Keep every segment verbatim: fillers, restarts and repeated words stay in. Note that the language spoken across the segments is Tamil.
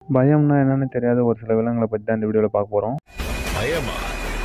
பயம்னா என்னன்னு தெரியாத ஒரு சில விலங்குகளை பற்றி தான் இந்த வீடியோவில் பார்க்க போகிறோம். பயமா?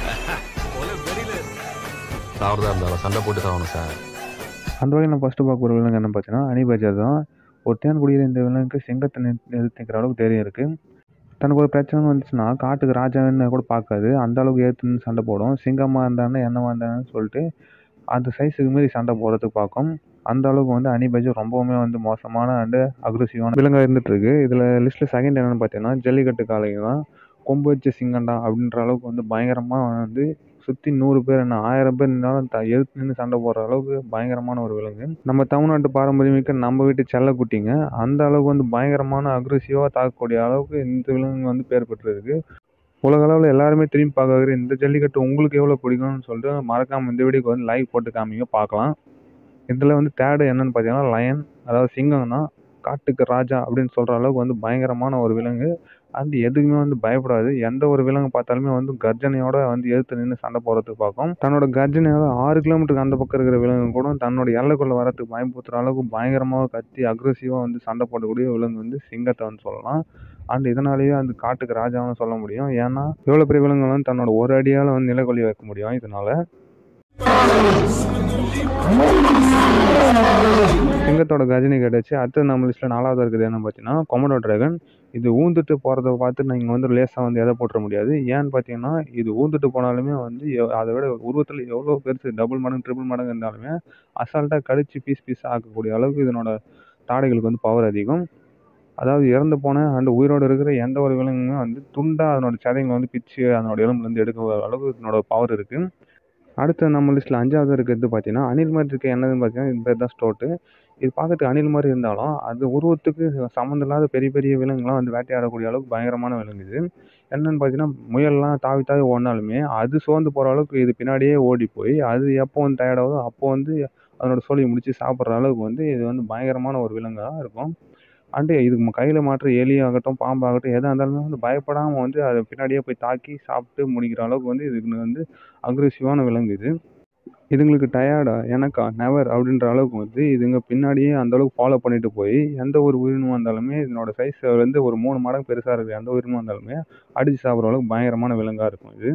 சாவறதா இருந்தாலும் சண்டை போட்டு சாகணும் சார். அந்த வகையில் நான் ஃபஸ்ட்டு பார்க்க ஒரு விலங்கு என்ன பார்த்தீங்கன்னா அனிபஜர் தான். ஒரு தேன் குடிக்கிற இந்த விலங்குக்கு சிங்கத்தை எதிர்த்து நிற்கிற அளவுக்கு தைரியம் இருக்குது. தனக்கு ஒரு பிரச்சனை வந்துச்சுன்னா காட்டுக்கு ராஜான்னு கூட பார்க்காது, அந்த அளவுக்கு ஏற்றுன்னு சண்டை போடும். சிங்கமாக இருந்தானே என்னவா இருந்தானு சொல்லிட்டு அந்த சைஸுக்கு மீறி சண்டை போடுறதுக்கு பார்க்கும். அந்த அளவுக்கு வந்து அனிபஜர் ரொம்பவுமே வந்து மோசமான அண்டு அக்ரெசிவான விலங்காக இருந்துட்டு இருக்கு. இதில் லிஸ்ட்டில் செகண்ட் என்னென்னு பார்த்தீங்கன்னா ஜல்லிக்கட்டு காளைங்க தான். கொம்பு வச்ச சிங்கண்டா அப்படின்ற அளவுக்கு வந்து பயங்கரமாக வந்து சுற்றி நூறு பேர் என்ன ஆயிரம் பேர் இருந்தாலும் த எதிர்த்து நின்று சண்டை போடுற அளவுக்கு பயங்கரமான ஒரு விலங்கு. நம்ம தமிழ்நாட்டு பாரம்பரியமிக்க நம்ம வீட்டு செல்லக்குட்டிங்க அந்த அளவுக்கு வந்து பயங்கரமான அக்ரெசிவாக தாக்கக்கூடிய அளவுக்கு இந்த விலங்கு வந்து பேர் பெற்றிருக்கு. உலக அளவில் எல்லாருமே திரும்பி பார்க்குற இந்த ஜல்லிக்கட்டு உங்களுக்கு எவ்வளோ பிடிக்கும்னு சொல்லிட்டு மறக்காமல் இந்த வீடியோக்கு வந்து லைக் போட்டு காமிங்க பார்க்கலாம். இதில் வந்து தேர்டு என்னென்னு பார்த்தீங்கன்னா லயன், அதாவது சிங்கம் தான். காட்டுக்கு ராஜா அப்படின்னு சொல்கிற அளவுக்கு வந்து பயங்கரமான ஒரு விலங்கு. அது எதுக்குமே வந்து பயப்படாது. எந்த ஒரு விலங்கு பார்த்தாலுமே வந்து கர்ஜனையோட வந்து எதிர்த்து நின்று சண்டை போடுறதுக்கு பார்க்கும். தன்னோட கர்ஜனையோட ஆறு கிலோமீட்டருக்கு அந்த பக்கம் இருக்கிற விலங்கு கூட தன்னோட எல்லைக்குள்ளே வரத்துக்கு பயன்படுத்துகிற அளவுக்கு பயங்கரமாக கத்தி அக்ரெசிவாக வந்து சண்டை போடக்கூடிய விலங்கு வந்து சிங்கத்தை வந்து சொல்லலாம். அண்ட் இதனாலேயே அந்த காட்டுக்கு ராஜாவும் சொல்ல முடியும். ஏன்னா எவ்வளோ பெரிய விலங்குகள் வந்து தன்னோட ஒரு அடியால் வந்து நிலைக்கொள்ளி வைக்க முடியும். இதனால சிங்கத்தோட கஜினி கிடைச்சி அடுத்து நம்ம லிஸ்ட்டில் நாலாவது இருக்குது என்ன பார்த்தீங்கன்னா கொமடோ டிராகன். இது ஊந்துட்டு போகிறத பார்த்து நீங்கள் வந்து லேசாக வந்து எதை போட்டுற முடியாது. ஏன்னு பார்த்தீங்கன்னா இது ஊந்துட்டு போனாலுமே வந்து அதை விட உருவத்தில் எவ்வளோ பெருசு டபுள் மடங்கு ட்ரிபிள் மடங்கு இருந்தாலுமே அசால்ட்டாக கடிச்சு பீஸ் பீஸாக ஆக்கக்கூடிய அளவுக்கு இதனோட தாடைகளுக்கு வந்து பவர் அதிகம். அதாவது இறந்து போன அண்ட் உயிரோடு இருக்கிற எந்த ஒரு விலங்குமே வந்து துண்டாக அதனோட சதைங்களை வந்து பிச்சு அதனோட எலும்புலேருந்து எடுக்க அளவுக்கு இதனோட பவர் இருக்குது. அடுத்து நம்ம லிஸ்ட்டில் அஞ்சாவது இருக்கிறது பார்த்தீங்கன்னா அணில் மாதிரி இருக்குது. என்னதுன்னு பார்த்தீங்கன்னா இந்த பேர் தான் ஸ்டோட்டு. இது பார்க்கறதுக்கு அணில் மாதிரி இருந்தாலும் அது உருவத்துக்கு சம்மந்தம் இல்லாத பெரிய பெரிய விலங்குலாம் வந்து வேட்டையாடக்கூடிய அளவுக்கு பயங்கரமான விலங்கு இது. என்னென்னு பார்த்தீங்கன்னா முயல்லாம் தாவி தாவி ஓடினாலுமே அது சோர்ந்து போகிற அளவுக்கு இது பின்னாடியே ஓடி போய் அது எப்போ வந்து டயர்டாகுதோ அப்போ வந்து அதனோட சோழியை முடித்து சாப்பிட்ற அளவுக்கு வந்து இது வந்து பயங்கரமான ஒரு விலங்காக இருக்கும். அண்டு இதுக்கு கையில் மாற்ற எலியாகட்டும் பாம்பாகட்டும் எதாக இருந்தாலுமே வந்து பயப்படாமல் வந்து அதை பின்னாடியே போய் தாக்கி சாப்பிட்டு முடிக்கிற அளவுக்கு வந்து இதுக்கு வந்து அக்ரெசிவான விலங்கு இது. இதுங்களுக்கு டயர்டா எனக்கா நெவர் அப்படின்ற அளவுக்கு வந்து இதுங்க பின்னாடியே அந்தளவுக்கு ஃபாலோ பண்ணிட்டு போய் எந்த ஒரு உயிரினமாக இருந்தாலுமே இதனோட சைஸ் வந்து ஒரு மூணு மடங்கு பெருசாக இருக்கிற எந்த உயிரினமாக இருந்தாலுமே அடித்து சாப்பிட்ற அளவுக்கு பயங்கரமான விலங்காக இருக்கும் இது.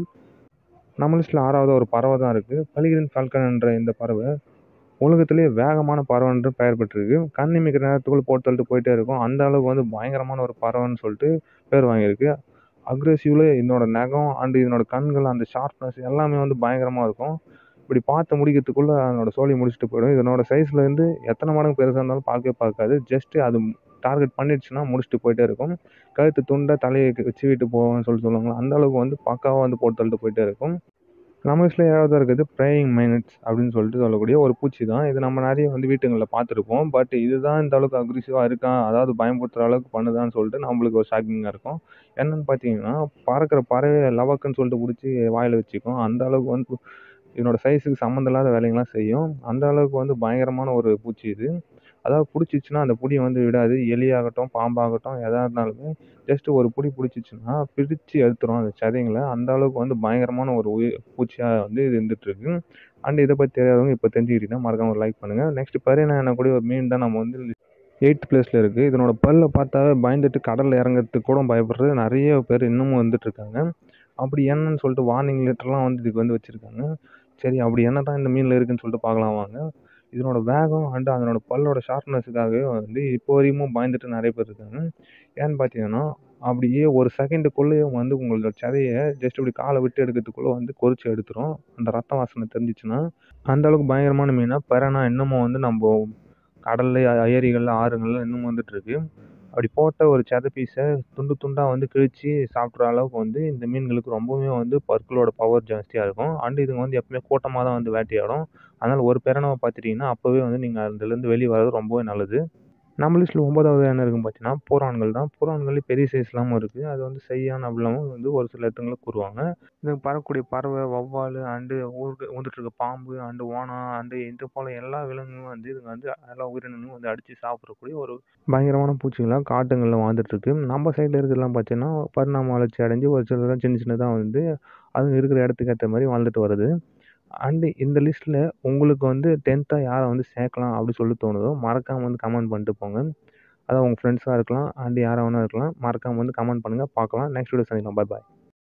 நம்ம லிஸ்ட்டில் ஆறாவது ஒரு பறவை தான் இருக்குது. பெலிகிரின் ஃபால்கன் என்ற இந்த பறவை உலகத்திலேயே வேகமான பறவை என்று பெயர் பெற்றிருக்கு. கண் இமைக்கிற நேரத்துக்குள்ளே போட்டு தள்ளிட்டு போயிட்டே இருக்கும். அந்த அளவுக்கு வந்து பயங்கரமான ஒரு பறவைன்னு சொல்லிட்டு பேர் வாங்கியிருக்கு. அக்ரெசிவ்ல இதனோட நகம் அண்டு இதனோட கண்கள் அந்த ஷார்ப்னஸ் எல்லாமே வந்து பயங்கரமாக இருக்கும். இப்படி பார்த்து முடிக்கிறதுக்குள்ளே அதனோட சோழி முடிச்சுட்டு போயிடும். இதனோட சைஸ்லேருந்து எத்தனை மடங்கு பெருசாக இருந்தாலும் பார்க்கவே பார்க்காது. ஜஸ்ட்டு அது டார்கெட் பண்ணிடுச்சுன்னா முடிச்சுட்டு போயிட்டே இருக்கும். கழுத்து துண்டை தலையை வச்சு விட்டு போவோம்னு சொல்லிட்டு சொல்லுவாங்க. அந்த அளவுக்கு வந்து பக்காவாக வந்து போட்டு தள்ளிட்டு போயிட்டே இருக்கும். நம்ம லிஸ்ட்டில் ஏழாவதாக இருக்குது ப்ரேயிங் மைனட்ஸ் அப்படின்னு சொல்லிட்டு சொல்லக்கூடிய ஒரு பூச்சி தான். இது நம்ம நிறைய வந்து வீட்டுங்களில் பார்த்துருப்போம். பட் இதுதான் இந்த அளவுக்கு அக்ரெசிவாக இருக்கான், அதாவது பயன்படுத்துகிற அளவுக்கு பண்ணுதான்னு சொல்லிட்டு நம்மளுக்கு ஒரு ஷாக்கிங்காக இருக்கும். என்னென்னு பார்த்தீங்கன்னா பறக்கிற பறவையை லவக்குன்னு சொல்லிட்டு பிடிச்சி வாயில் வச்சுக்கும். அந்த அளவுக்கு வந்து இதனோட சைஸுக்கு சம்மந்தம் இல்லாத வேலைங்கள்லாம் செய்யும். அந்த அளவுக்கு வந்து பயங்கரமான ஒரு பூச்சி இது. அதாவது பிடிச்சிச்சின்னா அந்த புடியை வந்து விடாது. எலியாகட்டும் பாம்பாகட்டும் எதாக இருந்தாலுமே ஜஸ்ட்டு ஒரு புடி பிடிச்சிச்சின்னா பிரித்து எடுத்துரும் அந்த சதைங்களை. அந்த அளவுக்கு வந்து பயங்கரமான ஒரு உயிர் பூச்சியாக வந்து இது இருந்துகிட்ருக்கு. அண்ட் இதை பற்றி தெரியாதவங்க இப்போ தெரிஞ்சுக்கிட்டீங்கன்னா மறக்காம ஒரு லைக் பண்ணுங்கள். நெக்ஸ்ட் பரிணா எனக்கூடிய ஒரு மீன் தான் நம்ம வந்து எயித்து பிளேஸில் இருக்குது. இதனோட பல்லை பார்த்தாவே பயந்துட்டு கடலில் இறங்கிறதுக்கு கூட பயப்படுறது நிறைய பேர் இன்னமும் வந்துட்டுருக்காங்க. அப்படி என்னன்னு சொல்லிட்டு வார்னிங் லெட்டர்லாம் வந்து இதுக்கு வந்து வச்சுருக்காங்க. சரி அப்படி என்ன தான் இந்த மீனில் இருக்குதுன்னு சொல்லிட்டு பார்க்கலாம் வாங்க. இதனோட வேகம் அண்டு அதனோட பல்லோட ஷார்ப்னஸுக்காகவே வந்து இப்போ வரையும் பயந்துட்டு நிறைய பேர் இருக்காங்க. ஏன்னு பார்த்தீங்கன்னா அப்படியே ஒரு செகண்டுக்குள்ளேயே வந்து உங்களோட சதையை ஜஸ்ட் இப்படி காலை விட்டு எடுக்கிறதுக்குள்ளே வந்து கொறிச்சு எடுத்துரும். அந்த ரத்த வாசனை தெரிஞ்சிச்சுன்னா அந்த அளவுக்கு பயங்கரமான மீனாக பரிணா இன்னமும் வந்து நம்ம கடல்ல ஏரிகளில் ஆறுகளில் இன்னமும் வந்துட்டுருக்கு. அப்படி போட்ட ஒரு சதை பீஸை துண்டு துண்டாக வந்து கிழிச்சு சாப்பிட்ற அளவுக்கு வந்து இந்த மீன்களுக்கு ரொம்பவுமே வந்து பற்களோட பவர் ஜாஸ்தியாக இருக்கும். அண்டு இதுங்க வந்து எப்பவுமே கூட்டமாக தான் வந்து வேட்டையாடும். அதனால் ஒரு பிரணவை பார்த்துட்டிங்கன்னா அப்போவே வந்து நீங்கள் அதுலேருந்து வெளியே வர்றது ரொம்பவே நல்லது. நம்ம லிஸ்ட்டில் ஒன்பதாவது என்ன இருக்குன்னு பார்த்தீங்கன்னா பூரான்கள் தான். பூரான்கள் பெரிய சைஸ் இல்லாமல் இருக்குது. அது வந்து செய்யான் அப்படிலாமும் வந்து ஒரு சில இடத்துல கூறுவாங்க. இது பறக்கக்கூடிய பறவை வௌவால் அண்டு ஊருக்கு ஊந்துட்டு இருக்க பாம்பு அண்டு ஓணம் அண்டு இது போல் எல்லா விலங்குகளும் வந்து இதுங்க வந்து எல்லா உயிரினங்களும் வந்து அடித்து சாப்பிடக்கூடிய ஒரு பயங்கரமான பூச்சிகளாக காட்டுங்களில் வாழ்ந்துட்டுருக்கு. நம்ம சைடில் இருக்கிறதெல்லாம் பார்த்தீங்கன்னா பரிணாம வளர்ச்சி அடைஞ்சு ஒரு சிலதான் சின்ன சின்னதாக வந்து அது இருக்கிற இடத்துக்கு ஏற்ற மாதிரி வாழ்ந்துட்டு வருது. அண்டு இந்த லிஸ்ட்டில் உங்களுக்கு வந்து டென்த்தாக யாரை வந்து சேர்க்கலாம் அப்படி சொல்லி தோணுதோ மறக்காமல் வந்து கமெண்ட் பண்ணிட்டு போங்க. அதான் உங்கள் ஃப்ரெண்ட்ஸாக இருக்கலாம் அண்ட் யாராக வேணா இருக்கலாம். மறக்காம வந்து கமெண்ட் பண்ணுங்கள். பார்க்கலாம். நெக்ஸ்ட் வீடியோ சந்திக்கலாம். பாய் பாய்.